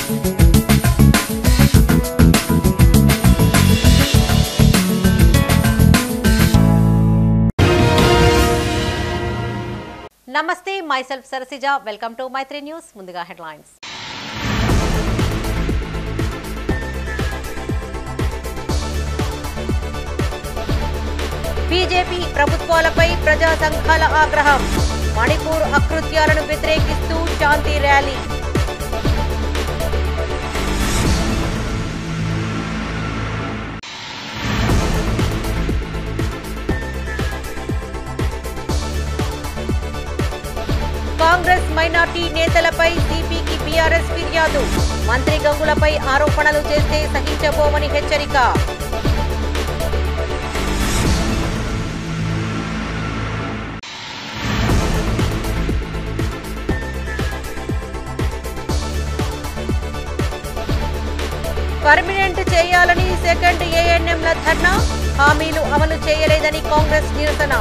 నమస్తే myself Sarasija welcome to Maitri news ముందుగా headlines BJP ప్రభుత్వాలపై ప్రజా సంఘాల ఆగ్రహం మణిపూర్ అకృత్యాలను వ్యతిరేకిస్తూ శాంతి ర్యాలీ కాంగ్రెస్ మైనార్టీ నేతలపై సిపికి బీఆర్ఎస్ ఫిర్యాదు మంత్రి గంగులపై ఆరోపణలు చేస్తే సహించబోమని హెచ్చరిక పర్మినెంట్ చేయాలని సెకండ్ ఏఎన్ఎంల ధర్నా హామీలు అమలు చేయలేదని కాంగ్రెస్ నిరసన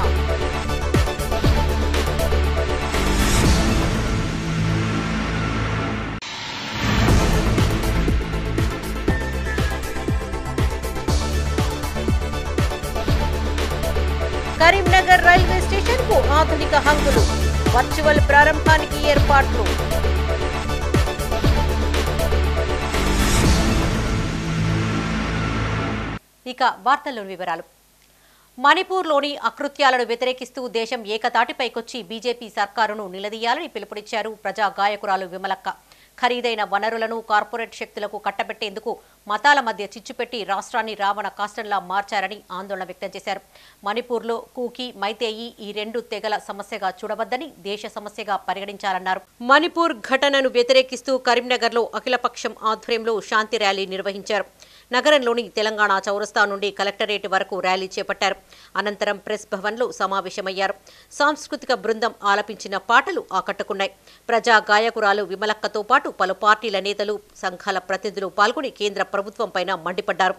కరీంనగర్ రైల్వే స్టేషన్ కు ఆధునిక హంగులు వర్చువల్ ప్రారంభానికి ఏర్పాట్లు ఇక వార్తల్లోని వివరాలు మణిపూర్లోని అకృత్యాలను వ్యతిరేకిస్తూ దేశం ఏకతాటిపైకొచ్చి బీజేపీ సర్కారును నిలదీయాలని పిలుపునిచ్చారు ప్రజా గాయకురాలు విమలక్క ఖరీదైన వనరులను కార్పొరేట్ శక్తులకు కట్టబెట్టేందుకు మతాల మధ్య చిచ్చుపెట్టి రాష్ట్రాన్ని రావణ కాష్టంలా మార్చారని ఆందోళన వ్యక్తం చేశారు మణిపూర్లో కూకీ మైతేయి ఈ రెండు తెగల సమస్యగా చూడవద్దని దేశ సమస్యగా పరిగణించాలన్నారు మణిపూర్ ఘటనను వ్యతిరేకిస్తూ కరీంనగర్లో అఖిలపక్షం ఆధ్వర్యంలో శాంతి ర్యాలీ నిర్వహించారు నగరంలోని తెలంగాణ చౌరస్తా నుండి కలెక్టరేట్ వరకు ర్యాలీ చేపట్టారు అనంతరం ప్రెస్ భవన్లో సమావేశమయ్యారు సాంస్కృతిక బృందం ఆలపించిన పాటలు ఆకట్టుకున్నాయి ప్రజా గాయకురాలు విమలక్కతో పాటు పలు పార్టీల నేతలు సంఘాల ప్రతినిధులు పాల్గొని కేంద్ర ప్రభుత్వంపైన మండిపడ్డారు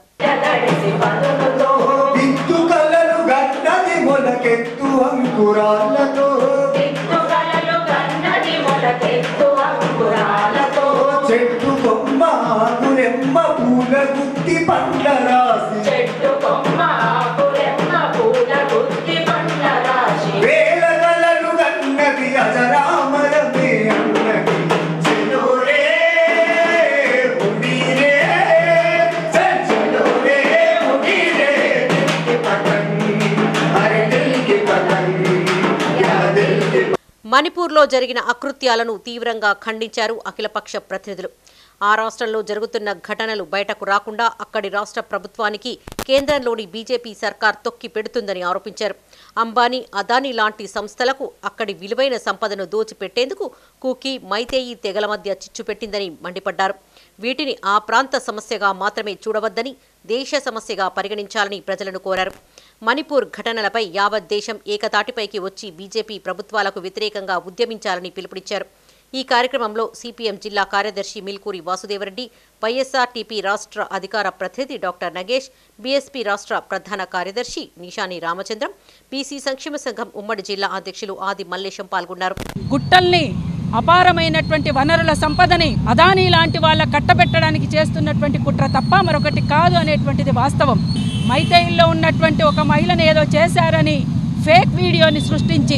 మణిపూర్లో జరిగిన అకృత్యాలను తీవ్రంగా ఖండించారు అఖిలపక్ష ప్రతినిధులు ఆ రాష్ట్రంలో జరుగుతున్న ఘటనలు బయటకు రాకుండా అక్కడి రాష్ట్ర ప్రభుత్వానికి కేంద్రంలోని బీజేపీ సర్కార్ తొక్కి పెడుతుందని ఆరోపించారు అంబానీ అదానీ లాంటి సంస్థలకు అక్కడి విలువైన సంపదను దోచిపెట్టేందుకు కూకీ మైతేయి తెగల మధ్య చిచ్చుపెట్టిందని మండిపడ్డారు వీటిని ఆ ప్రాంత సమస్యగా మాత్రమే చూడవద్దని దేశ సమస్యగా పరిగణించాలని ప్రజలను కోరారు మణిపూర్ ఘటనలపై యావత్ దేశం ఏకతాటిపైకి వచ్చి బీజేపీ ప్రభుత్వాలకు వ్యతిరేకంగా ఉద్యమించాలని పిలుపునిచ్చారు ఈ కార్యక్రమంలో సిపిఎం జిల్లా కార్యదర్శి మిల్కూరి వాసుదేవరెడ్డి వైఎస్ఆర్టీపీ రాష్ట్ర అధికార ప్రతినిధి డాక్టర్ నగేష్ బీఎస్పీ రాష్ట్ర ప్రధాన కార్యదర్శి నిషాని రామచంద్రం బీసీ సంక్షేమ సంఘం ఉమ్మడి జిల్లా అధ్యక్షులు ఆది మల్లేశం పాల్గొన్నారు గుట్టల్ని అపారమైనటువంటి వనరుల సంపదని అదానీ లాంటి వాళ్ళ కట్టబెట్టడానికి చేస్తున్నటువంటి కుట్ర తప్ప మరొకటి కాదు అనేటువంటిది వాస్తవం మైతేయిల్లో ఉన్నటువంటి ఒక మహిళను ఏదో చేశారని ఫేక్ వీడియోని సృష్టించి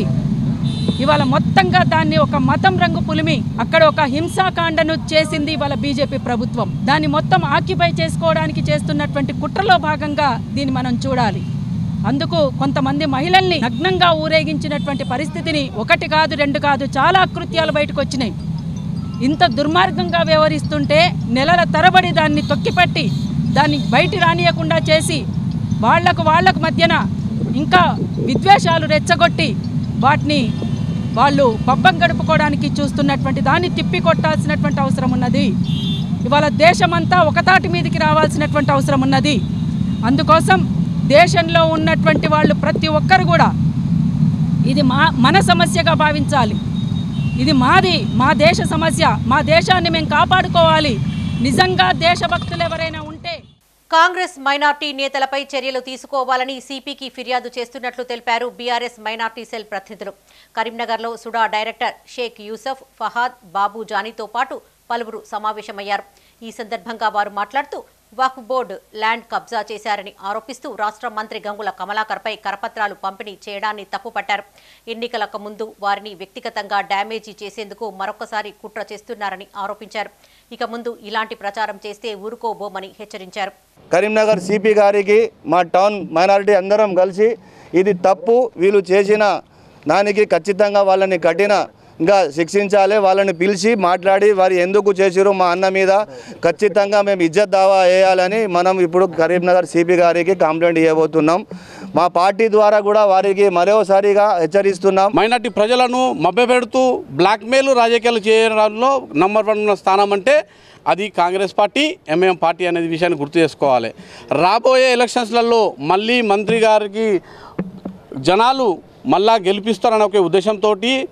ఇవాళ మొత్తంగా దాన్ని ఒక మతం రంగు పులిమి అక్కడ ఒక హింసాకాండను చేసింది ఇవాళ బీజేపీ ప్రభుత్వం దాన్ని మొత్తం ఆక్యుపై చేసుకోవడానికి చేస్తున్నటువంటి కుట్రలో భాగంగా దీన్ని మనం చూడాలి అందుకు కొంతమంది మహిళల్ని నగ్నంగా ఊరేగించినటువంటి పరిస్థితిని ఒకటి కాదు రెండు కాదు చాలా అకృత్యాలు బయటకు వచ్చినాయి ఇంత దుర్మార్గంగా వ్యవహరిస్తుంటే నెలల తరబడి దాన్ని తొక్కిపట్టి దాన్ని బయటి రానియకుండా చేసి వాళ్లకు మధ్యన ఇంకా విద్వేషాలు రెచ్చగొట్టి వాటిని వాళ్ళు పబ్బం గడుపుకోవడానికి చూస్తున్నటువంటి దాన్ని తిప్పికొట్టాల్సినటువంటి అవసరం ఉన్నది ఇవాళ దేశమంతా ఒకతాటి మీదకి రావాల్సినటువంటి అవసరం ఉన్నది అందుకోసం దేశంలో ఉన్నటువంటి వాళ్ళు ప్రతి ఒక్కరు కూడా ఇది మన సమస్యగా భావించాలి ఇది మా దేశ సమస్య మా దేశాన్ని మేము కాపాడుకోవాలి నిజంగా దేశభక్తులు ఎవరైనా ఉంటే కాంగ్రెస్ మైనార్టీ నేతలపై చర్యలు తీసుకోవాలని సిపికి ఫిర్యాదు చేస్తున్నట్లు తెలిపారు బీఆర్ఎస్ మైనార్టీ సెల్ ప్రతినిధులు కరీంనగర్లో సుడా డైరెక్టర్ షేక్ యూసఫ్ ఫహాద్ బాబు జానీతో పాటు పలువురు సమావేశమయ్యారు. ఈ సందర్భంగా వారు మాట్లాడుతూ వక్ఫ్ బోర్డు ల్యాండ్ కబ్జా చేశారని ఆరోపిస్తూ రాష్ట్ర మంత్రి గంగుల కమలాకర్పై కరపత్రాలు పంపిణీ చేయడాన్ని తప్పుపట్టారు. ఎన్నికలకు ముందు వారిని వ్యక్తిగతంగా డ్యామేజీ చేసేందుకు మరొకసారి కుట్ర చేస్తున్నారని ఆరోపించారు. ఇక ముందు ఇలాంటి ప్రచారం చేస్తే ఊరుకోబోమని హెచ్చరించారు. కరీంనగర్ సిపి గారికి మా టౌన్ మైనారిటీ అందరం కలిసి ఇది తప్పు, వీళ్ళు చేసిన దానికి ఖచ్చితంగా వాళ్ళని కఠినంగా శిక్షించాలి, వాళ్ళని పిలిచి మాట్లాడి వారు ఎందుకు చేసిరో మా అన్న మీద ఖచ్చితంగా మేము ఇజ్జత్ దావా వేయాలని మనం ఇప్పుడు కరీంనగర్ సిపి గారికి కంప్లైంట్ ఇవ్వబోతున్నాం. మా పార్టీ ద్వారా కూడా వారికి మరోసారిగా హెచ్చరిస్తున్నాం. మైనార్టీ ప్రజలను మభ్యపెడుతూ బ్లాక్మెయిల్ రాజకీయాలు చేయడంలో నంబర్ 1 స్థానం అంటే అది కాంగ్రెస్ పార్టీ, ఎంఐఎం పార్టీ అనేది విషయాన్ని గుర్తు చేసుకోవాలి. రాబోయే ఎలక్షన్స్లలో మళ్ళీ మంత్రి గారికి జనాలు మళ్ళా గెలిపిస్తారనే ఒక ఉద్దేశంతో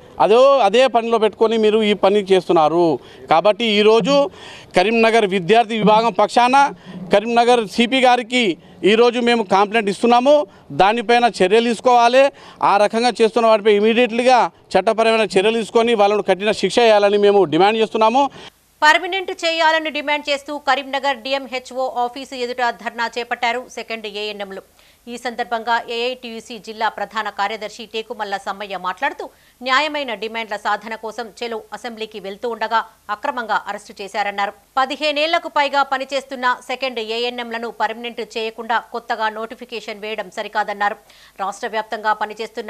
అదే పనిలో పెట్టుకొని మీరు ఈ పని చేస్తున్నారు. కాబట్టి ఈరోజు కరీంనగర్ విద్యార్థి విభాగం పక్షాన కరీంనగర్ సిపి గారికి ఈరోజు మేము కంప్లైంట్ ఇస్తున్నాము. దానిపైన చర్యలు తీసుకోవాలి. ఆ రకంగా చేస్తున్న వాటిపై ఇమీడియట్లీగా చట్టపరమైన చర్యలు తీసుకొని వాళ్ళను కఠిన శిక్ష వేయాలని మేము డిమాండ్ చేస్తున్నాము. పర్మినెంట్ చేయాలని డిమాండ్ చేస్తూ కరీంనగర్ డిఎంహెచ్ఓ ఆఫీసు ఎదుట ధర్నా చేపట్టారు సెకండ్ ఏఎన్ఎంలు. ఈ సందర్భంగా ఏఐటీయూసీ జిల్లా ప్రధాన కార్యదర్శి టేకుమల్ల సమ్మయ్య మాట్లాడుతూ న్యాయమైన డిమాండ్ల సాధన కోసం చెలో అసెంబ్లీకి వెళ్తూ ఉండగా అక్రమంగా అరెస్టు చేశారన్నారు. 15 ఏళ్లకు పైగా పనిచేస్తున్న సెకండ్ ఏఎన్ఎంలను పర్మినెంట్ చేయకుండా కొత్తగా నోటిఫికేషన్ వేయడం సరికాదన్నారు. రాష్ట్ర వ్యాప్తంగా పనిచేస్తున్న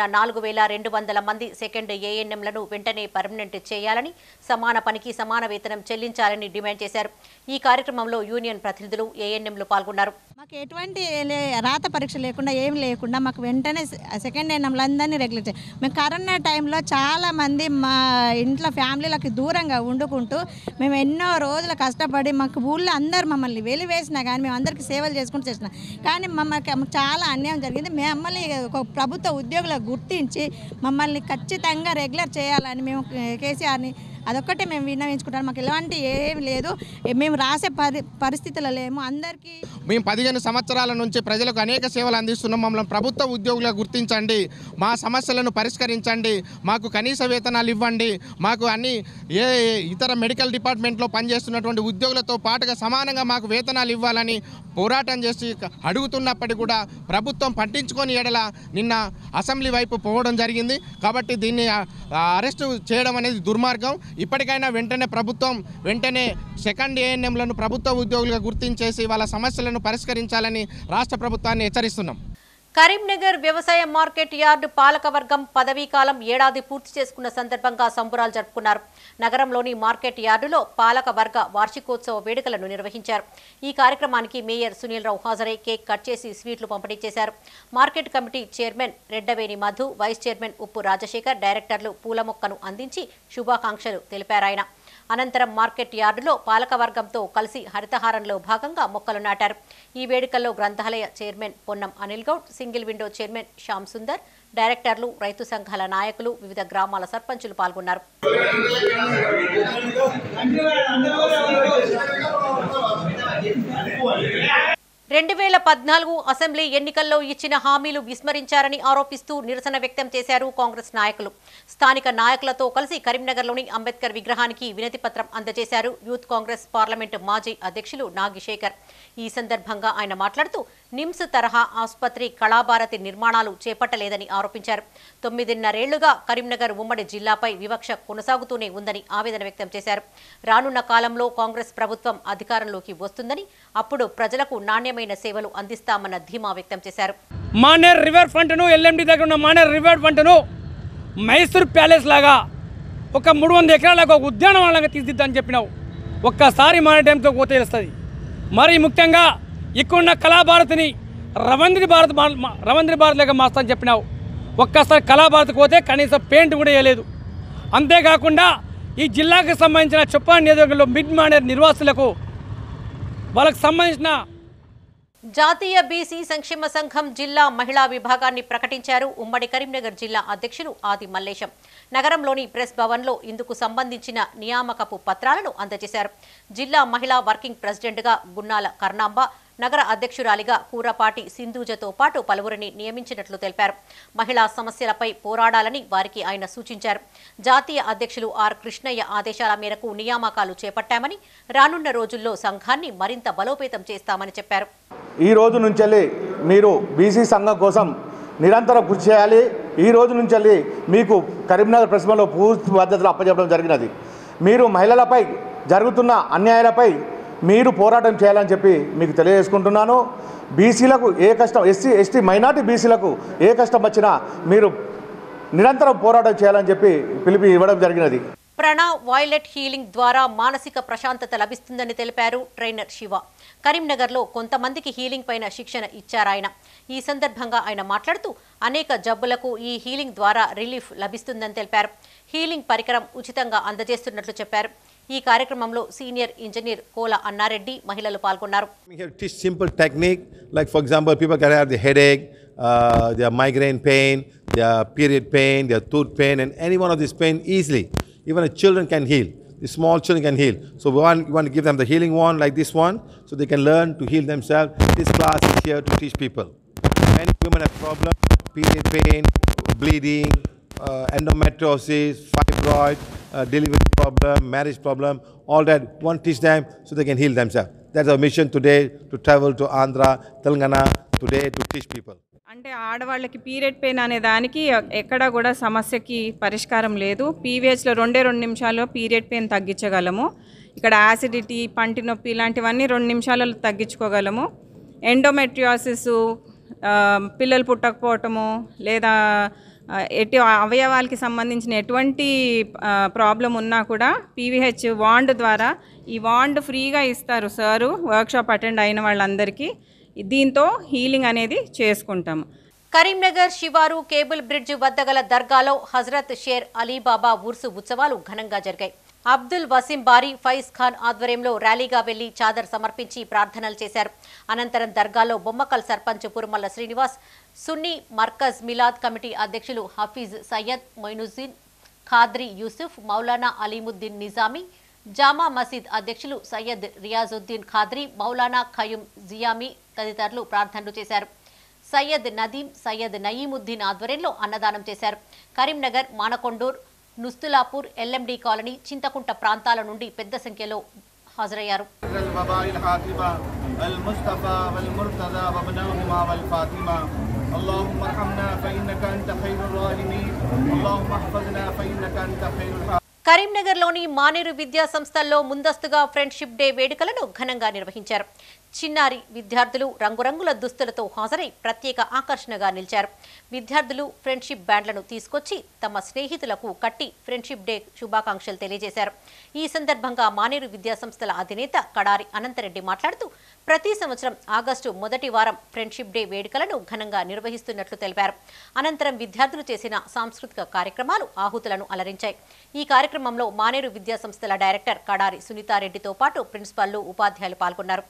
4200 మంది సెకండ్ ఏఎన్ఎంలను వెంటనే పర్మినెంట్ చేయాలని, సమాన పనికి సమాన వేతనం చెల్లించాలని డిమాండ్ చేశారు. ఈ కార్యక్రమంలో యూనియన్ ప్రతినిధులు, ఏఎన్ఎంలు పాల్గొన్నారు. మాకు ఎటువంటి రాత పరీక్ష లేకుండా ఏం లేకుండా మాకు వెంటనే సెకండ్ ఏఎన్ఎంలందరినీ రెగ్యులేట్ చేయాలి. మేము కరోనా టైంలో చాలామంది మా ఇంట్లో ఫ్యామిలీలకి దూరంగా వండుకుంటూ మేము ఎన్నో రోజులు కష్టపడి మాకు ఊళ్ళో అందరూ మమ్మల్ని వెలివేసినా కానీ మేము అందరికీ సేవలు చేసుకుంటూ చేసినాం. కానీ మాకు చాలా అన్యాయం జరిగింది. మమ్మల్ని ఒక ప్రభుత్వ ఉద్యోగులకు గుర్తించి మమ్మల్ని ఖచ్చితంగా రెగ్యులర్ చేయాలని మేము కేసీఆర్ని అదొక్కటే మేము విన్నవించుకుంటాం. మాకు ఎలాంటి ఏం లేదు, మేము రాసే పరిస్థితుల్లో లేము. అందరికీ మేము 15 సంవత్సరాల నుంచి ప్రజలకు అనేక సేవలు అందిస్తున్నాం. మమ్మల్ని ప్రభుత్వ ఉద్యోగులుగా గుర్తించండి, మా సమస్యలను పరిష్కరించండి, మాకు కనీస వేతనాలు ఇవ్వండి, మాకు అన్ని ఇతర మెడికల్ డిపార్ట్మెంట్లో పనిచేస్తున్నటువంటి ఉద్యోగులతో పాటుగా సమానంగా మాకు వేతనాలు ఇవ్వాలని పోరాటం చేసి అడుగుతున్నప్పటికీ కూడా ప్రభుత్వం పట్టించుకొని ఎడల నిన్న అసెంబ్లీ వైపు పోవడం జరిగింది. కాబట్టి దీన్ని అరెస్టు చేయడం అనేది దుర్మార్గం. ఇప్పటికైనా ప్రభుత్వం వెంటనే సెకండ్ ఏఎన్ఎంలను ప్రభుత్వ ఉద్యోగులుగా గుర్తించేసి వాళ్ళ సమస్యలను పరిష్కరించాలని రాష్ట్ర ప్రభుత్వాన్ని హెచ్చరిస్తున్నాం. కరీంనగర్ వ్యవసాయ మార్కెట్ యార్డు పాలకవర్గం పదవీకాలం ఏడాది పూర్తి చేసుకున్న సందర్భంగా సంబురాలు జరుపుకున్నారు. నగరంలోని మార్కెట్ యార్డులో పాలకవర్గ వార్షికోత్సవ వేడుకలను నిర్వహించారు. ఈ కార్యక్రమానికి మేయర్ సునీల్ రావు హాజరై కేక్ కట్ చేసి స్వీట్లు పంపిణీ చేశారు. Market committee chairman Reddaveni Madhu, vice chairman Uppu Rajasekhar, డైరెక్టర్లు పూల మొక్కను అందించి శుభాకాంక్షలు తెలిపారాయన. అనంతరం మార్కెట్ యార్డులో పాలకవర్గంతో కలిసి హరితహారంలో భాగంగా మొక్కలు నాటారు. ఈ వేడుకల్లో గ్రంథాలయ chairman Ponnam Anil Goud, single window chairman Shyam Sundar, డైరెక్టర్లు, రైతు సంఘాల నాయకులు, వివిధ గ్రామాల సర్పంచులు పాల్గొన్నారు. 2014 అసెంబ్లీ ఎన్నికల్లో ఇచ్చిన హామీలు విస్మరించారని ఆరోపిస్తూ నిరసన వ్యక్తం చేశారు కాంగ్రెస్ నాయకులు. స్థానిక నాయకులతో కలిసి కరీంనగర్లోని అంబేద్కర్ విగ్రహానికి వినతి పత్రం అందజేశారు యూత్ కాంగ్రెస్ పార్లమెంటు మాజీ అధ్యక్షులు నాగిశేఖర్. ఈ సందర్భంగా ఆయన మాట్లాడుతూ నిమ్స్ తరహా ఆసుపత్రి, కళాభారతి నిర్మాణాలు చేపట్టలేదని ఆరోపించారు. 9.5 ఏళ్లుగా కరీంనగర్ ఉమ్మడి జిల్లాపై వివక్ష కొనసాగుతూనే ఉందని ఆవేదన వ్యక్తం చేశారు. రానున్న కాలంలో కాంగ్రెస్ ప్రభుత్వం అధికారంలోకి వస్తుందని, అప్పుడు ప్రజలకు నాణ్యమైన సేవలు అందిస్తామన్న ధీమా వ్యక్తం చేశారు. మానేర్ రివర్ ఫ్రంట్ను, ఎల్ఎండి దగ్గర ఉన్న మానేర్ రివర్ ఫ్రంట్ను మైసూర్ ప్యాలెస్ లాగా ఒక 300 ఎకరాలకు ఒక ఉద్యానవనంగా తీర్చిద్దని చెప్పినావు. ఒక్కసారి మన టైంతో పోతే తెలుస్తుంది. మరి ముఖ్యంగా ఇక్కడున్న కళాభారతిని రవంద్రి భారత్ లేక మాస్తా చెప్పినావు. ఒక్కసారి కళాభారతికి పోతే కనీసం పెయింట్ కూడా వేయలేదు. అంతేకాకుండా ఈ జిల్లాకు సంబంధించిన చొప్పాని నియోజకవర్గంలో మిడ్ మానేర్ నిర్వాసులకు వాళ్ళకు సంబంధించిన జాతీయ బీసీ సంక్షేమ సంఘం జిల్లా మహిళా విభాగాన్ని ప్రకటించారు ఉమ్మడి కరీంనగర్ జిల్లా అధ్యక్షులు ఆది మల్లేశం. నగరంలోని ప్రెస్ భవన్లో ఇందుకు సంబంధించిన నియామకపు పత్రాలను అందజేశారు. జిల్లా మహిళా వర్కింగ్ ప్రెసిడెంట్గా గున్నాల కర్ణాంబ, నగర అధ్యక్షురాలిగా కూరపాటి సింధూజతో పాటు పలువురిని నియమించినట్లు తెలిపారు. మహిళా సమస్యలపై పోరాడాలని వారికి ఆయన సూచించారు. జాతీయ అధ్యక్షులు ఆర్ కృష్ణయ్య ఆదేశాల మేరకు నియామకాలు చేపట్టామని, రానున్న రోజుల్లో సంఘాన్ని మరింత బలోపేతం చేస్తామని చెప్పారు. ఈ రోజు నుంచి మీరు బీసీ సంఘం కోసం నిరంతరం కృషి చేయాలి. ఈ రోజు నుంచి మీకు కరీంనగర్ ప్రెస్లో పూర్తి బాధ్యతలు అప్పచెప్పడం జరిగినది. మీరు మహిళలపై జరుగుతున్న అన్యాయాలపై మీరు పోరాటం చేయాలని చెప్పి మీకు తెలియజేసుకుంటున్నాను. బీసీలకు ఏ కష్టం, ఎస్సీ ఎస్టీ మైనార్టీ బీసీలకు ఏ కష్టం వచ్చినా మీరు నిరంతరం పోరాటం చేయాలని చెప్పి పిలుపు ఇవ్వడం జరిగినది. ప్రణవ్ వాయిలెట్ హీలింగ్ ద్వారా మానసిక ప్రశాంతత లభిస్తుందని తెలిపారు ట్రైనర్ శివ. కరీంనగర్లో కొంతమందికి హీలింగ్ పైన శిక్షణ ఇచ్చారాయన. ఈ సందర్భంగా ఆయన మాట్లాడుతూ అనేక జబ్బులకు ఈ హీలింగ్ ద్వారా రిలీఫ్ లభిస్తుందని తెలిపారు. హీలింగ్ పరికరం ఉచితంగా అందజేస్తున్నట్లు చెప్పారు. ఈ కార్యక్రమంలో సీనియర్ ఇంజనీర్ కోల అన్నారెడ్డి మహిళలు పాల్గొన్నారు. Teach simple technique, like for example, people can have the headache, their migraine pain, their period pain, their tooth pain, and any one of these pain easily. Even the children can heal. The small children can heal. So we want to give them the healing wand like this one, so they can learn to heal themselves. This class is here to teach people. Many women have problems, period pain, bleeding, endometriosis, fibroid, delivery problem, marriage problem, all that. One teach them so they can heal themselves. That's our mission today, to travel to Andhra, Telangana today to teach people. అంటే ఆడవాళ్ళకి period pain అనే దానికి ఎక్కడా కూడా సమస్యకి పరిష్కారం లేదు. పీవీహెచ్లో 2 నిమిషాల్లో పీరియడ్ పెయిన్ తగ్గించగలము. ఇక్కడ యాసిడిటీ, పంటి నొప్పి ఇలాంటివన్నీ 2 నిమిషాలలో తగ్గించుకోగలము. ఎండోమెట్రియాసిస్, పిల్లలు పుట్టకపోవటము, లేదా అవయవాలకి సంబంధించిన ఎటువంటి ప్రాబ్లం ఉన్నా కూడా పీవీహెచ్ వాండ్ ద్వారా, ఈ వాండ్ ఫ్రీగా ఇస్తారు సారు వర్క్షాప్ అటెండ్ అయిన వాళ్ళందరికీ. దీంతో హీలింగ్ అనేది చేసుకుంటాము. కరీంనగర్ శివారు కేబుల్ బ్రిడ్జ్ వద్ద గల దర్గాలో హజరత్ షేర్ అలీబాబా ఉర్సు ఉత్సవాలు ఘనంగా జరిగాయి. అబ్దుల్ వసీం బారీ ఫైజ్ ఖాన్ ఆధ్వర్యంలో ర్యాలీగా వెళ్లి చాదర్ సమర్పించి ప్రార్థనలు చేశారు. అనంతరం దర్గాలో బొమ్మకల్ సర్పంచ్ పురుమల్ల శ్రీనివాస్, సున్నీ మర్కజ్ మిలాద్ కమిటీ అధ్యక్షులు హఫీజ్ సయ్యద్ మొయినుద్దీన్, ఖాద్రీ యూసుఫ్, మౌలానా అలీముద్దీన్ నిజామీ, జామా మసీద్ అధ్యక్షులు సయ్యద్ రియాజుద్దీన్ ఖాద్రీ, మౌలానా ఖయూమ్ జియామీ తదితరులు ప్రార్థనలు చేశారు. సయ్యద్ నదీం, సయ్యద్ నయీముద్దీన్ ఆధ్వర్యంలో అన్నదానం చేశారు. కరీంనగర్, మానకొండూర్, నుస్తులాపూర్, ఎల్ఎండి కాలనీ, చింతకుంట ప్రాంతాల నుండి పెద్ద సంఖ్యలో హాజరయ్యారు. కరీంనగర్లోని మానేరు విద్యా సంస్థల్లో ముందస్తుగా ఫ్రెండ్షిప్ డే వేడుకలను ఘనంగా నిర్వహించారు. చిన్నారి విద్యార్థులు రంగురంగుల దుస్తులతో హాజరై ప్రత్యేక ఆకర్షణగా నిలిచారు. విద్యార్థులు ఫ్రెండ్షిప్ బ్యాండ్లను తీసుకొచ్చి తమ స్నేహితులకు కట్టి ఫ్రెండ్షిప్ డే శుభాకాంక్షలు తెలియజేశారు. ఈ సందర్భంగా మానేరు విద్యా సంస్థల అధినేత కడారి అనంతరెడ్డి మాట్లాడుతూ ప్రతి సంవత్సరం ఆగస్టు మొదటి వారం ఫ్రెండ్షిప్ డే వేడుకలను ఘనంగా నిర్వహిస్తున్నట్లు తెలిపారు. అనంతరం విద్యార్థులు చేసిన సాంస్కృతిక కార్యక్రమాలు ఆహుతులను అలరించాయి. ఈ కార్యక్రమంలో మానేరు విద్యా సంస్థల డైరెక్టర్ కడారి సునీతారెడ్డితో పాటు ప్రిన్సిపాల్లు, ఉపాధ్యాయులు పాల్గొన్నారు.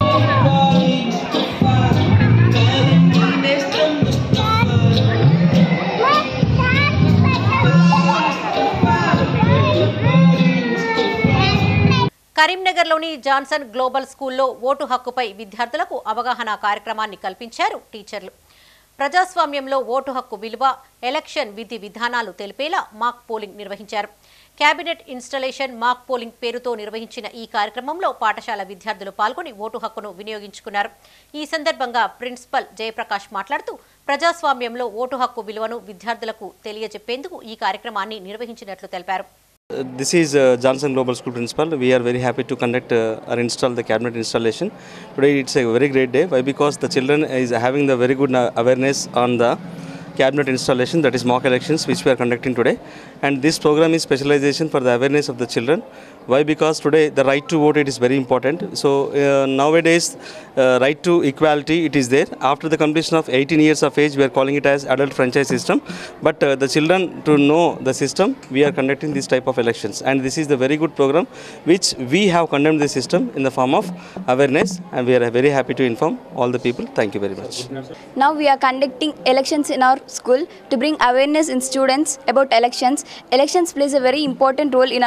కరీంనగర్లోని జాన్సన్ గ్లోబల్ స్కూల్లో ఓటు హక్కుపై విద్యార్థులకు అవగాహన కార్యక్రమాన్ని కల్పించారు టీచర్లు. ప్రజాస్వామ్యంలో ఓటు హక్కు విలువ, ఎలక్షన్ విధి విధానాలు తెలిపేలా మాక్ పోలింగ్ నిర్వహించారు. కేబినెట్ ఇన్స్టాలేషన్ మాక్ పోలింగ్ పేరుతో నిర్వహించిన ఈ కార్యక్రమంలో పాఠశాల విద్యార్థులు పాల్గొని ఓటు హక్కును వినియోగించుకున్నారు. ఈ సందర్భంగా ప్రిన్సిపల్ జయప్రకాష్ మాట్లాడుతూ ప్రజాస్వామ్యంలో ఓటు హక్కు విలువను విద్యార్థులకు తెలియజెప్పేందుకు ఈ కార్యక్రమాన్ని నిర్వహించినట్లు తెలిపారు. This is Johnson Global School Principal. We are very happy to conduct or install the cabinet installation. Today it's a very great day. Why? Because the children is having the very good awareness on the cabinet installation, that is mock elections, which we are conducting today. And this program is specialization for the awareness of the children. Why? Because today the right to vote, it is very important. So nowadays right to equality, it is there. After the completion of 18 years of age, we are calling it as adult franchise system. But the children, to know the system, we are conducting this type of elections. And this is the very good program which we have condemned the system in the form of awareness. And we are very happy to inform all the people. Thank you very much. Now we are conducting elections in our school to bring awareness in students about elections. Elections plays a very important role in our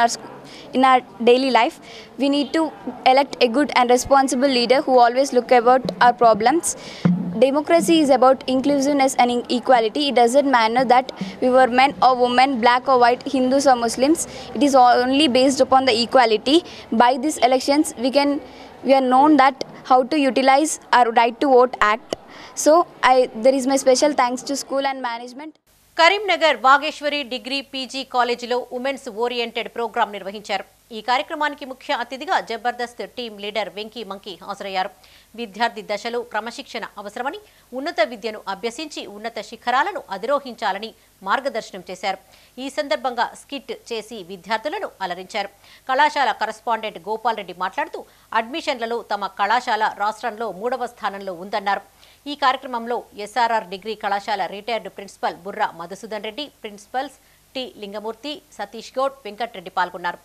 in our daily life. We need to elect a good and responsible leader who always look about our problems. Democracy is about inclusiveness and equality. It doesn't matter that we were men or women, black or white, Hindus or Muslims. It is only based upon the equality. By these elections, we are known that how to utilize our right to vote act. So there is my special thanks to school and management. Karimnagar Vageshwari degree PG కాలేజీలో women's oriented program నిర్వహించారు. ఈ కార్యక్రమానికి ముఖ్య అతిథిగా Jabardasth team leader Venky monkey హాజరయ్యారు. విద్యార్థి దశలో క్రమశిక్షణ అవసరమని, ఉన్నత విద్యను అభ్యసించి ఉన్నత శిఖరాలను అధిరోహించాలని మార్గదర్శనం చేశారు. ఈ సందర్భంగా స్కిట్ చేసి విద్యార్థులను అలరించారు. కళాశాల కరస్పాండెంట్ గోపాల్ రెడ్డి మాట్లాడుతూ అడ్మిషన్లలో తమ కళాశాల రాష్ట్రంలో 3వ స్థానంలో ఉందన్నారు. ఈ కార్యక్రమంలో ఎస్ఆర్ఆర్ డిగ్రీ కళాశాల retired principal Burra Madhusudan Reddy, principals T Lingamurthy, Satish Goud, Venkatareddy పాల్గొన్నారు.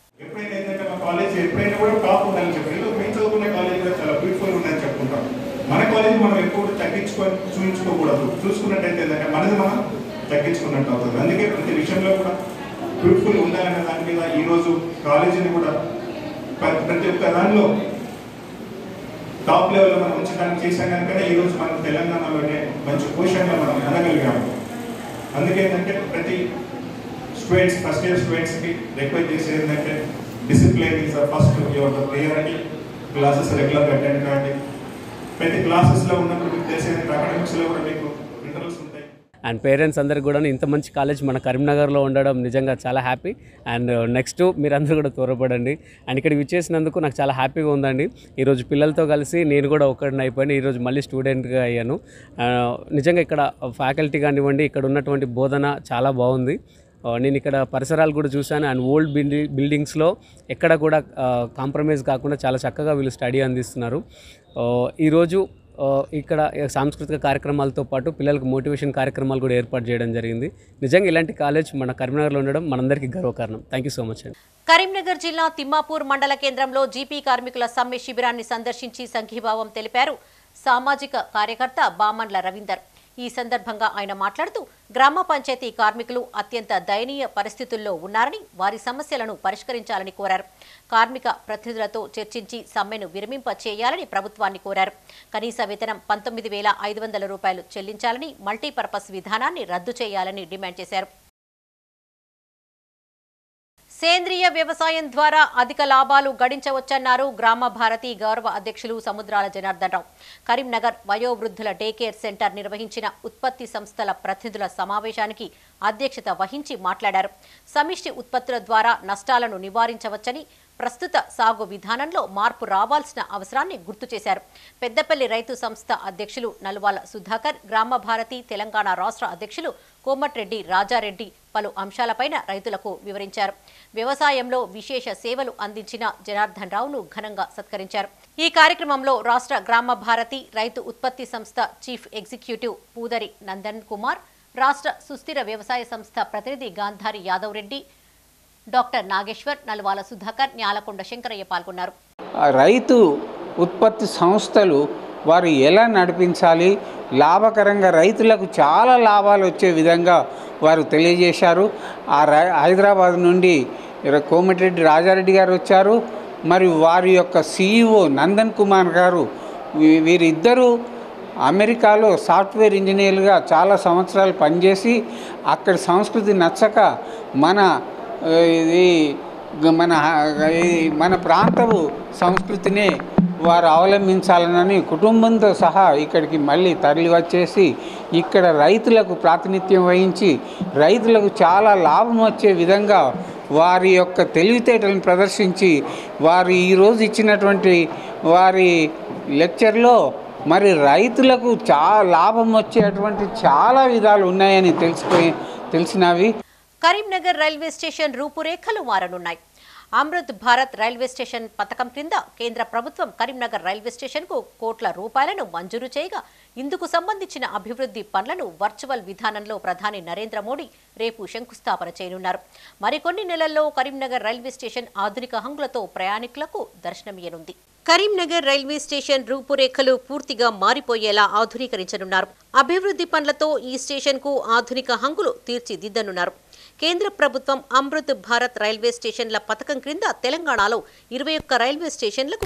మన కాలేజ్ మనం ఎప్పుడు తగ్గించుకొని చూపించుకోకూడదు. చూసుకున్నట్టయితే మనది మనం తగ్గించుకున్నట్టు అవుతుంది. అందుకే ప్రతి విషయంలో కూడా బ్యూటిఫుల్ ఉండాలనే దాని మీద ఈరోజు కాలేజీని కూడా ప్రతి ఒక్క దానిలో టాప్ లెవెల్లో మనం ఉంచడానికి చేశాం కనుకనే ఈరోజు మనం తెలంగాణలోనే మంచి పొజిషన్లో మనం అనగలిగాము. అందుకే ఏంటంటే ప్రతి స్టూడెంట్స్, ఫస్ట్ ఇయర్ స్టూడెంట్స్కి రిక్వెస్ట్ చేసేది ఏంటంటే discipline is the first your priority. Classes రెగ్యులర్గా అటెండ్ కాండి. ప్రతి క్లాసెస్లో ఉన్నప్పుడు మీకు తెలిసేది అకాడమిక్స్లో కూడా మీకు ఇంటర్వ్యూస్ ఉంటాయి. అండ్ పేరెంట్స్ అందరికి కూడా ఇంత మంచి కాలేజ్ మన కరీంనగర్లో ఉండడం నిజంగా చాలా హ్యాపీ. అండ్ నెక్స్ట్ మీరందరూ కూడా త్వరపడండి. అండ్ ఇక్కడ విచ్చేసినందుకు నాకు చాలా హ్యాపీగా ఉందండి. ఈరోజు పిల్లలతో కలిసి నేను కూడా ఒకరిని అయిపోయాను. ఈరోజు మళ్ళీ స్టూడెంట్గా అయ్యాను. నిజంగా ఇక్కడ ఫ్యాకల్టీ కానివ్వండి, ఇక్కడ ఉన్నటువంటి బోధన చాలా బాగుంది. నేను ఇక్కడ పరిసరాలు కూడా చూశాను. అండ్ ఓల్డ్ బిల్డింగ్స్లో ఎక్కడ కూడా కాంప్రమైజ్ కాకుండా చాలా చక్కగా వీళ్ళు స్టడీ అందిస్తున్నారు. ఈరోజు ఇక్కడ సాంస్కృతిక కార్యక్రమాలతో పాటు పిల్లలకు మోటివేషన్ కార్యక్రమాలు కూడా ఏర్పాటు చేయడం జరిగింది. నిజంగా ఇలాంటి కాలేజ్ మన కరీంనగర్లో ఉండడం మనందరికీ గర్వకారణం. థ్యాంక్ యూ సో మచ్ అండి. కరీంనగర్ జిల్లా తిమ్మాపూర్ మండల కేంద్రంలో జీపీ కార్మికుల సమ్మె శిబిరాన్ని సందర్శించి సంఘీభావం తెలిపారు సామాజిక కార్యకర్త బామండ్ల రవీందర్. ఈ సందర్భంగా ఆయన మాట్లాడుతూ గ్రామ పంచాయతీ కార్మికులు అత్యంత దయనీయ పరిస్థితుల్లో ఉన్నారని, వారి సమస్యలను పరిష్కరించాలని కోరారు. కార్మిక ప్రతినిధులతో చర్చించి సమ్మెను విరమింప చేయాలని ప్రభుత్వాన్ని కోరారు. కనీస వేతనం 19,500 రూపాయలు చెల్లించాలని, మల్టీపర్పస్ విధానాన్ని రద్దు చేయాలని డిమాండ్ చేశారు. సేంద్రియ వ్యవసాయం ద్వారా అధిక లాభాలు గడించవచ్చన్నారు గ్రామ భారతి గౌరవ అధ్యక్షులు సముద్రాల జనార్దన్ రావు. కరీంనగర్ వయోవృద్ధుల డే కేర్ సెంటర్ నిర్వహించిన ఉత్పత్తి సంస్థల ప్రతినిధుల సమావేశానికి అధ్యక్షత వహించి మాట్లాడారు. సమిష్టి ఉత్పత్తుల ద్వారా నష్టాలను నివారించవచ్చని, ప్రస్తుత సాగు విధానంలో మార్పు రావాల్సిన అవసరాన్ని గుర్తు చేశారు. పెద్దపల్లి రైతు సంస్థ అధ్యక్షులు నల్వాల సుధాకర్, గ్రామ భారతి తెలంగాణ రాష్ట్ర అధ్యక్షులు కోమటిరెడ్డి రాజారెడ్డి పలు అంశాలపైన రైతులకు వివరించారు. వ్యవసాయంలో విశేష సేవలు అందించిన జనార్దన్ రావును ఘనంగా సత్కరించారు. ఈ కార్యక్రమంలో రాష్ట్ర గ్రామ భారతి రైతు ఉత్పత్తి సంస్థ చీఫ్ ఎగ్జిక్యూటివ్ పూదరి నందన్ కుమార్, రాష్ట్ర సుస్థిర వ్యవసాయ సంస్థ ప్రతినిధి గాంధారి యాదవ్ రెడ్డి, డాక్టర్ నాగేశ్వర్, నల్వాల సుధాకర్, న్యాలకొండ శంకరయ్య పాల్గొన్నారు. రైతు ఉత్పత్తి సంస్థలు వారు ఎలా నడిపించాలి, లాభకరంగా రైతులకు చాలా లాభాలు వచ్చే విధంగా వారు తెలియజేశారు. హైదరాబాద్ నుండి కోమటిరెడ్డి రాజారెడ్డి గారు వచ్చారు. మరి వారి యొక్క CEO నందన్ కుమార్ గారు, వీరిద్దరూ అమెరికాలో సాఫ్ట్వేర్ ఇంజనీర్లుగా చాలా సంవత్సరాలు పనిచేసి అక్కడి సంస్కృతి నచ్చక మన ప్రాంతపు సంస్కృతిని వారు అవలంబించాలని కుటుంబంతో సహా ఇక్కడికి మళ్ళీ తరలి వచ్చేసి ఇక్కడ రైతులకు ప్రాతినిధ్యం వహించి రైతులకు చాలా లాభం వచ్చే విధంగా వారి యొక్క తెలివితేటలను ప్రదర్శించి వారు ఈరోజు ఇచ్చినటువంటి వారి లెక్చర్లో మరి రైతులకు చాలా లాభం వచ్చేటువంటి చాలా విధాలు ఉన్నాయని తెలిసినవి. కరీంనగర్ రైల్వే స్టేషన్ రూపురేఖలు మారనున్నాయి. అమృత్ భారత్ రైల్వే స్టేషన్ పథకం క్రింద కేంద్ర ప్రభుత్వం కరీంనగర్ రైల్వే స్టేషన్కు కోట్ల రూపాయలను మంజూరు చేయగా ఇందుకు సంబంధించిన అభివృద్ధి పనులను వర్చువల్ విధానంలో ప్రధాని నరేంద్ర మోడీ రేపు శంకుస్థాపన చేయనున్నారు. మరికొన్ని నెలల్లో కరీంనగర్ రైల్వే స్టేషన్ ఆధునిక హంగులతో ప్రయాణికులకు దర్శనమియ్యనుంది. కరీంనగర్ రైల్వే స్టేషన్ రూపురేఖలు పూర్తిగా మారిపోయేలా ఆధునీకరించనున్నారు. అభివృద్ధి పనులతో ఈ స్టేషన్కు ఆధునిక హంగులు తీర్చిదిద్దనున్నారు. కేంద్ర ప్రభుత్వం అమృత్ భారత్ రైల్వే స్టేషన్ల పథకం క్రింద తెలంగాణలో 21 రైల్వే స్టేషన్లకు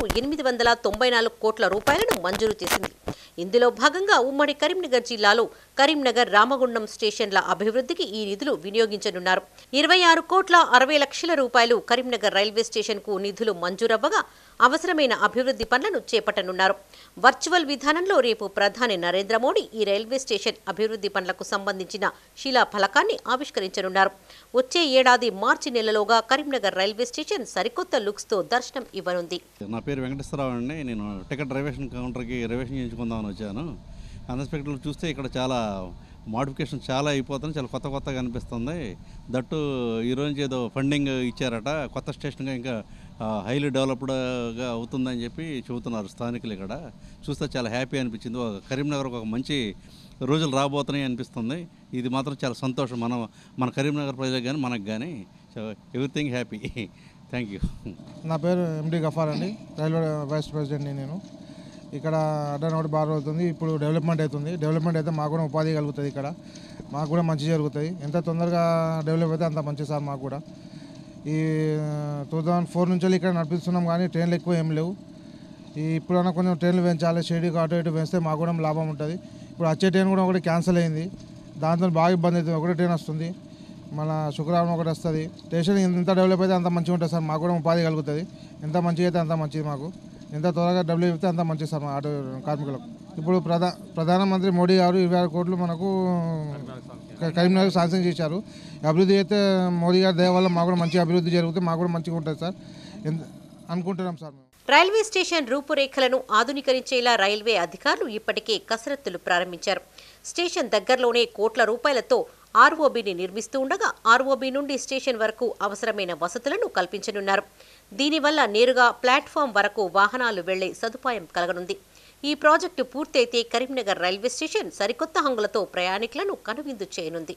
894 కోట్ల రూపాయలను మంజూరు చేసింది. ఇందులో భాగంగా ఉమ్మడి కరీంనగర్ జిల్లాలో కరీంనగర్ రామగుండం స్టేషన్ల అభివృద్ధికి ఈ నిధులు వినియోగించనున్నారు. 26 కోట్ల 60 లక్షల రూపాయలు కరీంనగర్ రైల్వే స్టేషన్కు నిధులు మంజూరవ్వగా అవసరమైన అభివృద్ధి పనులను చేపట్టనున్నారు. వర్చువల్ విధానంలో రేపు ప్రధాని నరేంద్ర మోడీ ఈ రైల్వే స్టేషన్ అభివృద్ధి పనులకు సంబంధించిన శిలాఫలకాన్ని ఆవిష్కరించనున్నారు. వచ్చే ఏడాది మార్చి నెలలోగా కరీంనగర్ రైల్వే స్టేషన్ సరికొత్త లుక్స్తో దర్శనం ఇవ్వనుంది. నా పేరు వెంకటేశ్వరరావు అండి. నేను టికెట్ రిజర్వేషన్ కౌంటర్కి రిజర్వేషన్ చేయించుకుందామని వచ్చాను. అన్ఎక్స్పెక్టెడ్గా చూస్తే ఇక్కడ చాలా మోడిఫికేషన్ చాలా అయిపోతుంది, చాలా కొత్తగా అనిపిస్తుంది. దట్టు ఈరోజు ఏదో ఫండింగ్ ఇచ్చారట, కొత్త స్టేషన్గా ఇంకా హైలీ డెవలప్డ్గా అవుతుందని చెప్పి చెబుతున్నారు స్థానికులు. ఇక్కడ చూస్తే చాలా హ్యాపీ అనిపించింది. కరీంనగర్ ఒక మంచి రోజులు రాబోతున్నాయి అనిపిస్తుంది. ఇది మాత్రం చాలా సంతోషం మన కరీంనగర్ ప్రజలకు కానీ మనకు కానీ. Everything happy. Thank you. నా పేరు ఎండి గఫార్ అండి, రైల్వే వైస్ ప్రెసిడెంట్ని నేను. ఇక్కడ అడ్డనోటి బాగా అవుతుంది. ఇప్పుడు డెవలప్మెంట్ అవుతుంది. డెవలప్మెంట్ అయితే మాకు కూడా ఉపాధి కలుగుతుంది. ఇక్కడ మాకు కూడా మంచి జరుగుతుంది. ఎంత తొందరగా డెవలప్ అయితే అంత మంచి సార్. మాకు కూడా ఈ 2004 నుంచి ఇక్కడ నడిపిస్తున్నాం, కానీ ట్రైన్లు ఎక్కువ ఏం లేవు. ఇప్పుడన్నా కొంచెం ట్రైన్లు పెంచాలి, షేడీకి అటు ఇటు పెంచితే మాకు కూడా లాభం ఉంటుంది. ఇప్పుడు వచ్చే ట్రైన్ కూడా ఒకటి క్యాన్సిల్ అయింది, దాంతో బాగా ఇబ్బంది అవుతుంది. ఒకటే ట్రైన్ వస్తుంది, మన శుక్రవారం ఒకటి వస్తుంది. స్టేషన్ ఎంత డెవలప్ అయితే అంత మంచిగా ఉంటుంది సార్. మాకు కూడా ఉపాధి కలుగుతుంది. ఎంత మంచిగా అయితే అంత మంచిది. మాకు ఎంత త్వరగా డెవలప్ అయితే అంత మంచిది సార్ మా ఆటో కార్మికులకు. ఇప్పుడు ప్రధానమంత్రి మోడీ గారు 26 కోట్లు మనకు కరీంనగర్ శాంక్షన్ చేశారు. అభివృద్ధి అయితే మోడీ గారి దయ వల్ల మాకు కూడా మంచి అభివృద్ధి జరుగుతుంది. మాకు కూడా మంచిగా ఉంటుంది సార్ అనుకుంటున్నాం సార్. రైల్వే స్టేషన్ రూపురేఖలను ఆధునీకరించేలా రైల్వే అధికారులు ఇప్పటికే కసరత్తులు ప్రారంభించారు. స్టేషన్ దగ్గరలోనే కోట్ల రూపాయలతో ఆర్ఓబీని నిర్మిస్తూ ఉండగా ఆర్ఓబీ నుండి స్టేషన్ వరకు అవసరమైన వసతులను కల్పించనున్నారు. దీనివల్ల నేరుగా ప్లాట్ఫామ్ వరకు వాహనాలు వెళ్లే సదుపాయం కలగనుంది. ఈ ప్రాజెక్టు పూర్తయితే కరీంనగర్ రైల్వే స్టేషన్ సరికొత్త హంగులతో ప్రయాణికులను కనువిందు చేయనుంది.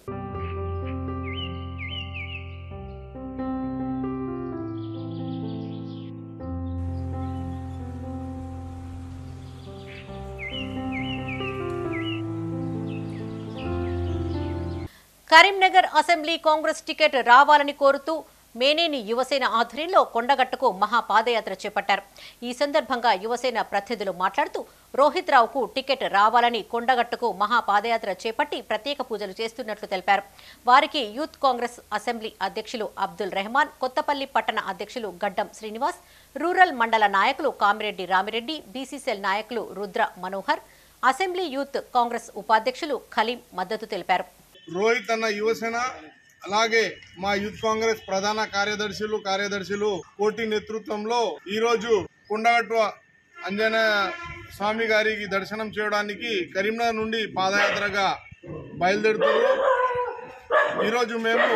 కరీంనగర్ అసెంబ్లీ కాంగ్రెస్ టికెట్ రావాలని కోరుతూ మేనేని యువసేన ఆధ్వర్యంలో కొండగట్టుకు మహాపాదయాత్ర చేపట్టారు. ఈ సందర్భంగా యువసేన ప్రతినిధులు మాట్లాడుతూ రోహిత్ రావుకు టికెట్ రావాలని కొండగట్టుకు మహాపాదయాత్ర చేపట్టి ప్రత్యేక పూజలు చేస్తున్నట్లు తెలిపారు. వారికి యూత్ కాంగ్రెస్ అసెంబ్లీ అధ్యక్షులు అబ్దుల్ రెహమాన్, కొత్తపల్లి పట్టణ అధ్యక్షులు గడ్డం శ్రీనివాస్, రూరల్ మండల నాయకులు కామిరెడ్డి రామిరెడ్డి, బీసీసీఎల్ నాయకులు రుద్ర మనోహర్, అసెంబ్లీ యూత్ కాంగ్రెస్ ఉపాధ్యక్షులు ఖలీం మద్దతు తెలిపారు. రోహిత్ అన్న యువసేన, అలాగే మా యూత్ కాంగ్రెస్ ప్రధాన కార్యదర్శులు కోటి నేతృత్వంలో ఈరోజు కొండగట్టు ఆంజనేయ స్వామి గారికి దర్శనం చేయడానికి కరీంనగర్ నుండి పాదయాత్రగా బయలుదేరుతున్నారు. ఈరోజు మేము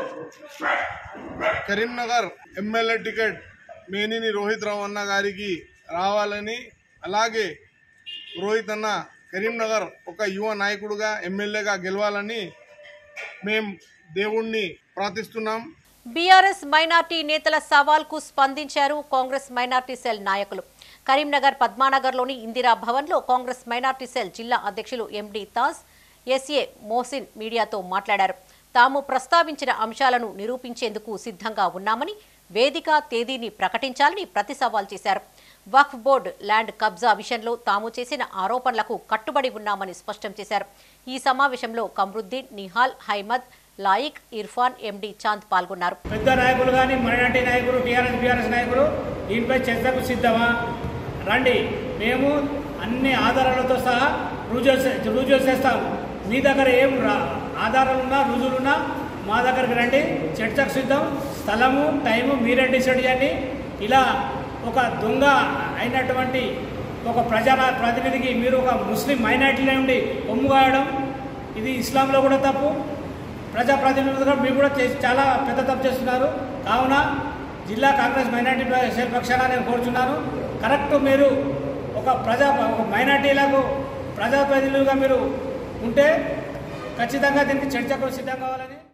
కరీంనగర్ ఎమ్మెల్యే టికెట్ మేనిని రోహిత్ రావు అన్న గారికి రావాలని, అలాగే రోహిత్ అన్న కరీంనగర్ ఒక యువ నాయకుడుగా ఎమ్మెల్యేగా గెలవాలని మేము దేవుణ్ణి ప్రార్థిస్తున్నాం. బీఆర్ఎస్ మైనార్టీ నేతల సవాల్కు స్పందించారు కాంగ్రెస్ మైనార్టీ సెల్ నాయకులు. కరీంనగర్ పద్మానగర్లోని ఇందిరా భవన్లో కాంగ్రెస్ మైనార్టీ సెల్ జిల్లా అధ్యక్షులు ఎండి తాజ్, ఎస్ఏ మోసిన్ మీడియాతో మాట్లాడారు. తాము ప్రస్తావించిన అంశాలను నిరూపించేందుకు సిద్ధంగా ఉన్నామని, వేదిక తేదీని ప్రకటించాలని ప్రతి సవాల్ చేశారు. వక్ఫ్ బోర్డు ల్యాండ్ కబ్జా విషయంలో తాము చేసిన ఆరోపణలకు కట్టుబడి ఉన్నామని స్పష్టం చేశారు. ఈ సమావేశంలో కమరుద్దీన్, నిహాల్, హైమద్, లాయిక్, ఇర్ఫాన్, ఎండి చాంద్ పాల్గొన్నారు. పెద్ద నాయకులు కానీ మైనార్టీ నాయకులు, బీఆర్ఎస్ నాయకులు దీనిపై చర్చకు సిద్ధమా? రండి, మేము అన్ని ఆధారాలతో సహా రుజువు చేస్తాము. మీ దగ్గర ఏం ఆధారాలున్నా రుజువులున్నా మా దగ్గరికి రండి, చర్చకు సిద్ధం. స్థలము టైము మీరే డిసైడ్ చేయండి. ఇలా ఒక దొంగ అయినటువంటి ఒక ప్రజాప్రతినిధికి మీరు ఒక ముస్లిం మైనార్టీలో ఉండి కొమ్ము కాయడం, ఇది ఇస్లాంలో కూడా తప్పు. ప్రజాప్రతినిధులుగా మీరు కూడా చాలా పెద్ద తప్పు చేస్తున్నారు. కావున జిల్లా కాంగ్రెస్ మైనార్టీ సెల్ పక్షాన నేను కోరుచున్నాను, కరెక్ట్ మీరు ఒక మైనార్టీలకు ప్రజాప్రతినిధులుగా మీరు ఉంటే ఖచ్చితంగా దీనికి చర్చకు సిద్ధం కావాలని.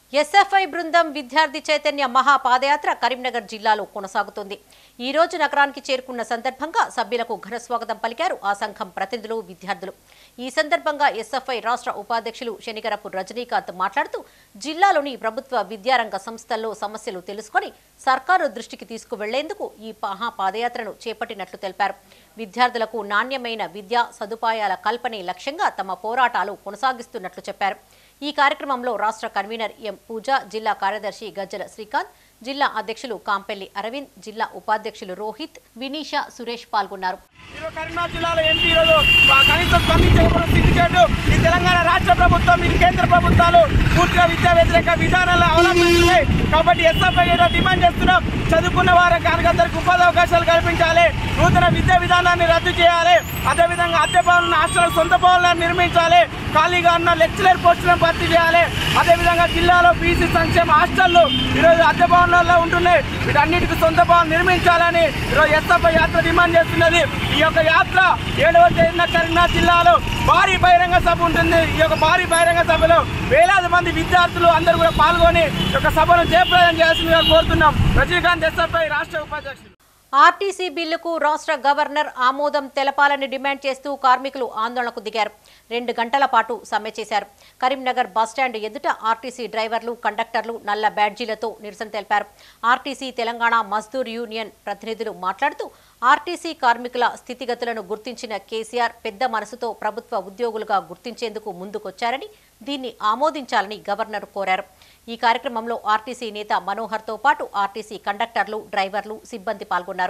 ఎస్ఎఫ్ఐ బృందం విద్యార్థి చైతన్య మహా పాదయాత్ర కరీంనగర్ జిల్లాలో కొనసాగుతుంది. ఈ రోజు నగరానికి చేరుకున్న సందర్భంగా సభ్యులకు ఘన స్వాగతం పలికారు ఆ సంఘం ప్రతినిధులు, విద్యార్థులు. ఈ సందర్భంగా ఎస్ఎఫ్ఐ రాష్ట్ర ఉపాధ్యక్షులు శనిగరపు రజనీకాంత్ మాట్లాడుతూ జిల్లాలోని ప్రభుత్వ విద్యారంగ సంస్థల్లో సమస్యలు తెలుసుకొని సర్కారు దృష్టికి తీసుకువెళ్లేందుకు ఈ మహా పాదయాత్రను చేపట్టినట్లు తెలిపారు. విద్యార్థులకు నాణ్యమైన విద్యా సదుపాయాల కల్పనే లక్ష్యంగా తమ పోరాటాలు కొనసాగిస్తున్నట్లు చెప్పారు. ఈ కార్యక్రమంలో రాష్ట్ర కన్వీనర్ ఎం పూజ, జిల్లా కార్యదర్శి గజ్జల శ్రీకాంత్, జిల్లా అధ్యక్షులు కాంపెల్లి అరవింద్, జిల్లా ఉపాధ్యక్షులు రోహిత్, వినీషా, సురేష్ పాల్గొన్నారు. కరీంనగర్ జిల్లాలో ఎంపీ ఈరోజు కనీసం స్పందించకపోవడం సిద్ధించాడు. ఈ తెలంగాణ రాష్ట్ర ప్రభుత్వం, ఈ కేంద్ర ప్రభుత్వాలు పూర్తిగా విద్యా వ్యతిరేక విధానాలను అవలంబిస్తున్నాయి. కాబట్టి ఎస్ఎఫ్ఐ డిమాండ్ చేస్తున్నాం, చదువుకున్న వారికి అందరికీ ఉపాధి అవకాశాలు కల్పించాలి, నూతన విద్యా విధానాన్ని రద్దు చేయాలి, అదేవిధంగా అద్దె భవన హాస్టల్ సొంత భవనాలను నిర్మించాలి, ఖాళీగా ఉన్న లెక్చరర్ పోస్టులను భర్తీ చేయాలి, అదేవిధంగా జిల్లాలో బీసీ సంక్షేమ హాస్టళ్లు ఈరోజు అద్దె భవనాల్లో ఉంటున్నాయి, వీటన్నిటికీ సొంత భవనం నిర్మించాలని ఈరోజు ఎస్ఎఫ్ఐ యాత్ర డిమాండ్ చేస్తున్నది. ఈ యొక్క యాత్ర 7వ తేదీన కరీంనగర్ జిల్లాలో భారీ బహిరంగ సభ ఉంటుంది. ఈ యొక్క భారీ బహిరంగ సభలో వేలాది మంది విద్యార్థులు అందరూ కూడా పాల్గొని ఈ యొక్క సభను జయప్రదం చేయాల్సిందిగా కోరుతున్నాం. రజనీకాంత్, ఎస్ఎఫ్ఐ రాష్ట్ర ఉపాధ్యక్షులు. ఆర్టీసీ బిల్లుకు రాష్ట్ర గవర్నర్ ఆమోదం తెలపాలని డిమాండ్ చేస్తూ కార్మికులు ఆందోళనకు దిగారు. 2 గంటల పాటు సమ్మె చేశారు. కరీంనగర్ బస్టాండ్ ఎదుట ఆర్టీసీ డ్రైవర్లు, కండక్టర్లు నల్ల బ్యాడ్జీలతో నిరసన తెలిపారు. ఆర్టీసీ తెలంగాణ మజ్దూర్ యూనియన్ ప్రతినిధులు మాట్లాడుతూ ఆర్టీసీ కార్మికుల స్థితిగతులను గుర్తించిన కేసీఆర్ పెద్ద మనసుతో ప్రభుత్వ ఉద్యోగులుగా గుర్తించేందుకు ముందుకొచ్చారని, దీన్ని ఆమోదించాలని గవర్నర్ కోరారు. ఈ కార్యక్రమంలో ఆర్టీసీ నేత మనోహర్తో పాటు ఆర్టీసీ కండక్టర్లు, డ్రైవర్లు, సిబ్బంది పాల్గొన్నారు.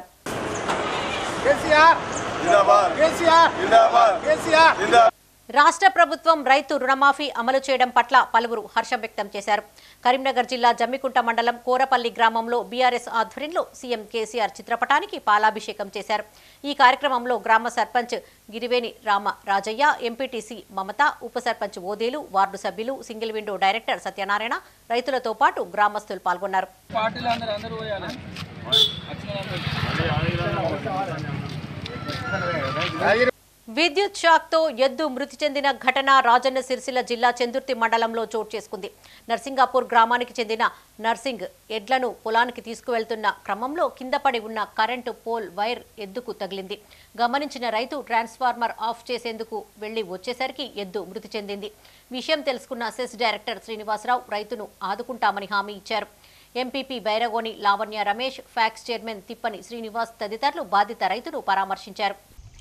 రాష్ట్ర ప్రభుత్వం రైతు రుణమాఫీ అమలు చేయడం పట్ల పలువురు హర్షం వ్యక్తం చేశారు. కరీంనగర్ జిల్లా జమ్మికుంట మండలం కోరపల్లి గ్రామంలో బీఆర్ఎస్ ఆధ్వర్యంలో సీఎం కేసీఆర్ చిత్రపటానికి పాలాభిషేకం చేశారు. ఈ కార్యక్రమంలో గ్రామ సర్పంచ్ గిరివేణి రామ రాజయ్య, ఎంపీటీసీ మమత, ఉప సర్పంచ్ ఓదేలు, వార్డు సభ్యులు, సింగిల్ విండో డైరెక్టర్ సత్యనారాయణ, రైతులతో పాటు గ్రామస్తులు పాల్గొన్నారు. విద్యుత్ షాక్తో ఎద్దు మృతి చెందిన ఘటన రాజన్న సిరిసిల్ల జిల్లా చెందుర్తి మండలంలో చోటు చేసుకుంది. నర్సింగాపూర్ గ్రామానికి చెందిన నర్సింగ్ ఎడ్లను పొలానికి తీసుకువెళ్తున్న క్రమంలో కింద పడి ఉన్న కరెంటు పోల్ వైర్ ఎద్దుకు తగిలింది. గమనించిన రైతు ట్రాన్స్ఫార్మర్ ఆఫ్ చేసేందుకు వెళ్లి వచ్చేసరికి ఎద్దు మృతి చెందింది. విషయం తెలుసుకున్న సెస్ డైరెక్టర్ శ్రీనివాసరావు రైతును ఆదుకుంటామని హామీ ఇచ్చారు. MPP Bairagoni Lavanya Ramesh, PACS chairman Tippani Srinivas తదితరులు బాధిత రైతును పరామర్శించారు.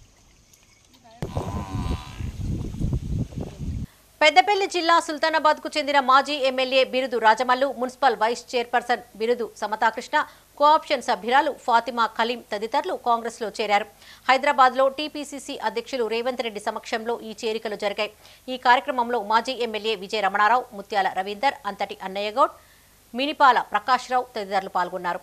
పెద్దపల్లి జిల్లా సుల్తానాబాద్కు చెందిన మాజీ ఎమ్మెల్యే బిరుదు రాజమల్లు, మున్సిపల్ వైస్ చైర్పర్సన్ బిరుదు సమతాకృష్ణ, కోఆప్షన్ సభ్యురాలు ఫాతిమా ఖలీం తదితరులు కాంగ్రెస్లో చేరారు. హైదరాబాద్లో టీపీసీసీ అధ్యక్షులు రేవంత్ రెడ్డి సమక్షంలో ఈ చేరికలు జరిగాయి. ఈ కార్యక్రమంలో మాజీ ఎమ్మెల్యే విజయ రమణారావు, ముత్యాల రవీందర్, అంతటి అన్నయ్యగౌడ్, మినిపాల ప్రకాశ్రావు తదితరులు పాల్గొన్నారు.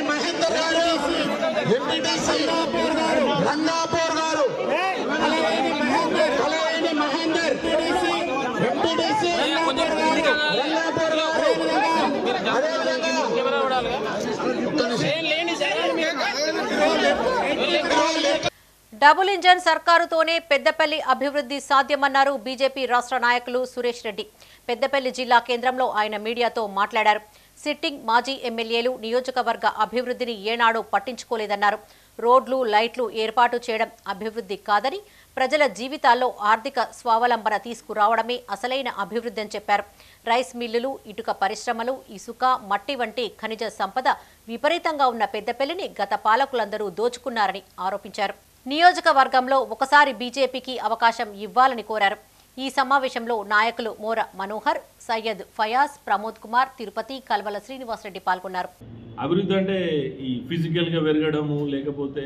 డబుల్ ఇంజన్ సర్కారుతోనే పెద్దపల్లి అభివృద్ధి సాధ్యమన్నారు బీజేపీ రాష్ట్ర నాయకులు సురేష్ రెడ్డి. పెద్దపల్లి జిల్లా కేంద్రంలో ఆయన మీడియాతో మాట్లాడారు. సిట్టింగ్ మాజీ ఎమ్మెల్యేలు నియోజకవర్గ అభివృద్ధిని ఏనాడూ పట్టించుకోలేదన్నారు. రోడ్లు, లైట్లు ఏర్పాటు చేయడం అభివృద్ధి కాదని, ప్రజల జీవితాల్లో ఆర్థిక స్వావలంబన తీసుకురావడమే అసలైన అభివృద్ధి అని చెప్పారు. రైస్ మిల్లులు, ఇటుక పరిశ్రమలు, ఇసుక, మట్టి వంటి ఖనిజ సంపద విపరీతంగా ఉన్న పెద్దపల్లిని గత పాలకులందరూ దోచుకున్నారని ఆరోపించారు. నియోజకవర్గంలో ఒకసారి బీజేపీకి అవకాశం ఇవ్వాలని కోరారు. ఈ సమావేశంలో నాయకులు మోర మనోహర్, సయ్యద్ ఫయాజ్, ప్రమోద్ కుమార్, తిరుపతి, కల్వల శ్రీనివాసరెడ్డి పాల్గొన్నారు. అభివృద్ధి అంటే ఈ ఫిజికల్గా పెరగడము, లేకపోతే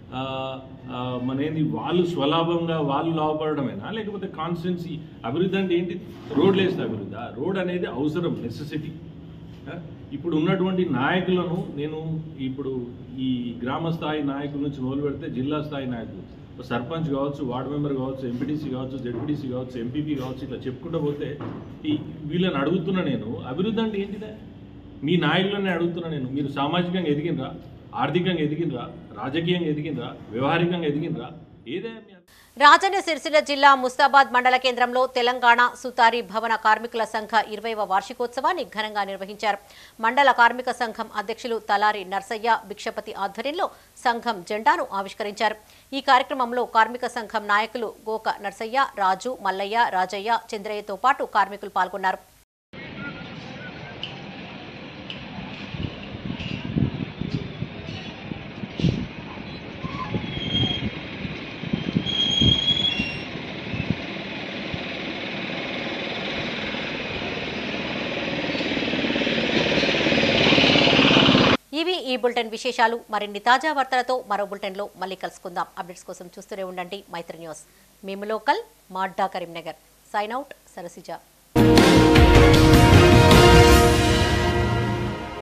మనేది వాళ్ళు స్వలాభంగా వాళ్ళు లాభపడమేనా, లేకపోతే కాన్స్టెన్సీ అభివృద్ధి అంటే ఏంటి? రోడ్లు వేస్తే అభివృద్ధి? రోడ్ అనేది అవసరం, నెసెసిటీ. ఇప్పుడు ఉన్నటువంటి నాయకులను నేను ఇప్పుడు ఈ గ్రామ స్థాయి నాయకుల నుంచి మొదలు పెడితే జిల్లా స్థాయి నాయకులు, సర్పంచ్ కావచ్చు, వార్డు మెంబర్ కావచ్చు, ఎంపీటీసీ కావచ్చు, జెడ్పీటీసీ కావచ్చు, ఎంపీపీ కావచ్చు, ఇట్లా చెప్పుకుంటూ పోతే వీళ్ళని అడుగుతున్నా నేను, అభివృద్ధి అంటే ఏంటిదే? మీ నాయకులనే అడుగుతున్నా నేను. మీరు సామాజికంగా ఎదిగినరా, ఆర్థికంగా ఎదిగినరా, రాజకీయంగా ఎదిగినరా, వ్యవహారికంగా ఎదిగినరా? ఏదైనా రాజన్న సిరిసిల్ల జిల్లా ముస్తాబాద్ మండల కేంద్రంలో తెలంగాణ సుతారీ భవన కార్మికుల సంఘ 20వ వార్షికోత్సవాన్ని ఘనంగా నిర్వహించారు. మండల కార్మిక సంఘం అధ్యక్షులు తలారి నర్సయ్య భిక్షపతి ఆధ్వర్యంలో సంఘం జెండాను ఆవిష్కరించారు. ఈ కార్యక్రమంలో కార్మిక సంఘం నాయకులు గోక నర్సయ్య, రాజు, మల్లయ్య, రాజయ్య, చంద్రయ్యతో పాటు కార్మికులు పాల్గొన్నారు. ఇవి ఈ బులెటిన్ విశేషాలు. మరిన్ని తాజా వార్తలతో మరో బులెటిన్లో మళ్ళీ కలుసుకుందాం. అప్డేట్స్ కోసం చూస్తూనే ఉండండి మైత్రి న్యూస్. మేము లోకల్, మాడ్డా, కరీంనగర్. Sign out, Sarasija.